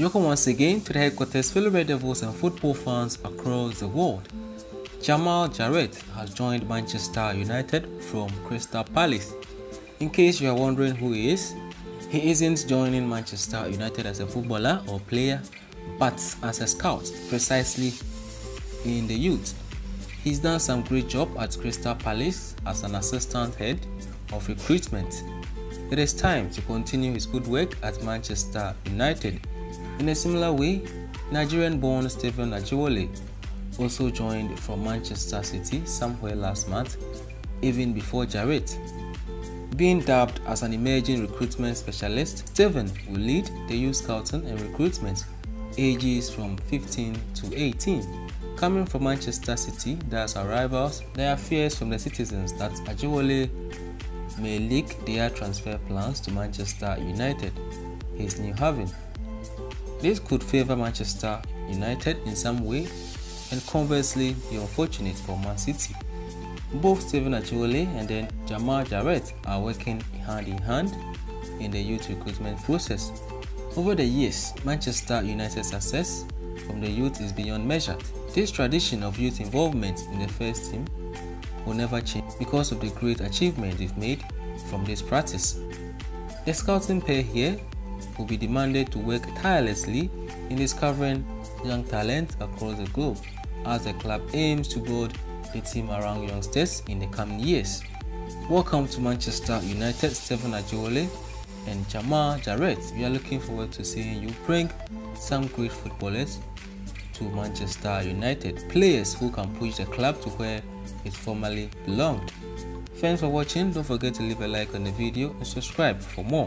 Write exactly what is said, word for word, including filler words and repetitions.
Welcome once again to the headquarters, fellow Red Devils and football fans across the world. Jamal Jarrett has joined Manchester United from Crystal Palace. In case you are wondering who he is, he isn't joining Manchester United as a footballer or player, but as a scout, precisely in the youth. He's done some great job at Crystal Palace as an assistant head of recruitment. It is time to continue his good work at Manchester United. In a similar way, Nigerian-born Stephen Ajiwole also joined from Manchester City somewhere last month, even before Jarrett. Being dubbed as an emerging recruitment specialist, Stephen will lead the youth scouting and recruitment, ages from fifteen to eighteen. Coming from Manchester City, that's our rivals, there are fears from the citizens that Ajiwole may leak their transfer plans to Manchester United, his new haven. This could favour Manchester United in some way and conversely be unfortunate for Man City. Both Stephen Ajiwole and then Jamal Jarrett are working hand in hand in the youth recruitment process. Over the years, Manchester United's success from the youth is beyond measure. This tradition of youth involvement in the first team will never change because of the great achievement they've made from this practice. The scouting pair here will be demanded to work tirelessly in discovering young talent across the globe as the club aims to build the team around youngsters in the coming years. Welcome to Manchester United, Stephen Ajiwole and Jamal Jarrett. We are looking forward to seeing you bring some great footballers to Manchester United, players who can push the club to where it formerly belonged. Thanks for watching. Don't forget to leave a like on the video and subscribe for more.